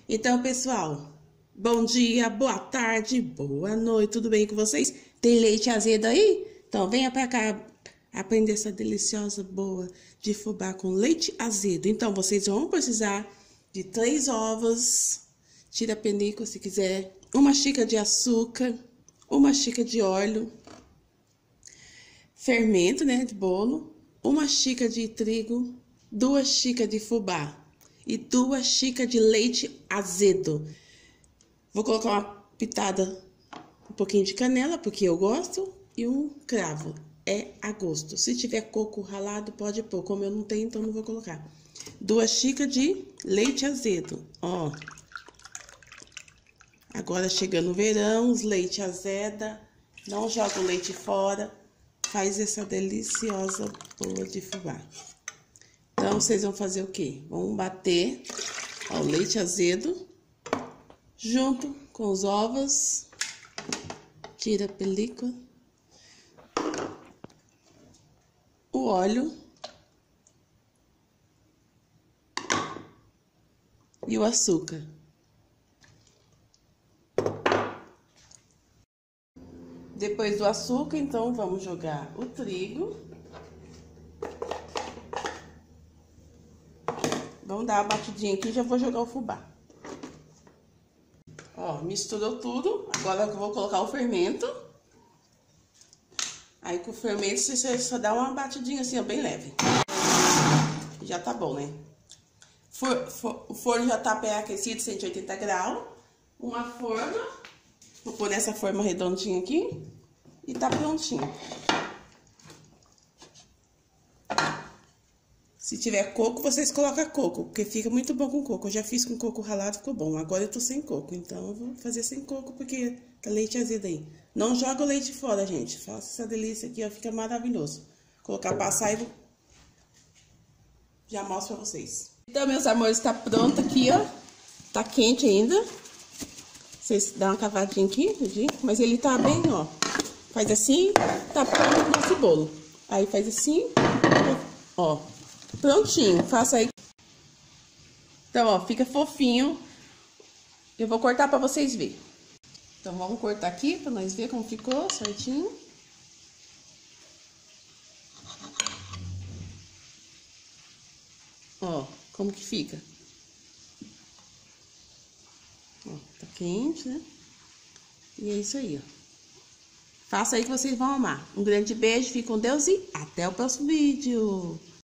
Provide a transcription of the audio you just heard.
Então, pessoal, bom dia, boa tarde, boa noite, tudo bem com vocês? Tem leite azedo aí? Então, venha pra cá aprender essa deliciosa boa de fubá com leite azedo. Então, vocês vão precisar de 3 ovos, tira a penícula se quiser, 1 xícara de açúcar, 1 xícara de óleo, fermento, né, de bolo, 1 xícara de trigo, 2 xícaras de fubá e 2 xícaras de leite azedo. Vou colocar uma pitada, um pouquinho de canela, porque eu gosto, e um cravo. É a gosto. Se tiver coco ralado, pode pôr. Como eu não tenho, então não vou colocar. 2 xícaras de leite azedo, ó. Agora chegando o verão, os leite azeda, não joga o leite fora, faz essa deliciosa boa de fubá. Então, vocês vão fazer o quê? Vão bater ó, o leite azedo junto com os ovos, tira a película, o óleo e o açúcar. Depois do açúcar, então, vamos jogar o trigo. Vamos dar uma batidinha aqui e já vou jogar o fubá. Ó, misturou tudo. Agora eu vou colocar o fermento. Aí com o fermento você só dá uma batidinha assim, ó, bem leve. Já tá bom, né? O forno já tá pré-aquecido, 180 graus. Uma forma. Vou pôr nessa forma redondinha aqui. E tá prontinho. Se tiver coco, vocês colocam coco, porque fica muito bom com coco. Eu já fiz com coco ralado, ficou bom. Agora eu tô sem coco, então eu vou fazer sem coco, porque tá leite azedo aí. Não joga o leite fora, gente. Faça essa delícia aqui, ó, fica maravilhoso. Vou colocar passar e já mostro pra vocês. Então, meus amores, tá pronto aqui, ó. Tá quente ainda. Vocês dão uma cavadinha aqui, mas ele tá bem, ó. Faz assim, tá pronto o nosso bolo. Aí faz assim, ó. Prontinho, faça aí. Então, ó, fica fofinho. Eu vou cortar pra vocês verem. Então, vamos cortar aqui pra nós ver como ficou certinho. Ó, como que fica. Ó, tá quente, né? E é isso aí, ó. Faça aí que vocês vão amar. Um grande beijo, fique com Deus e até o próximo vídeo.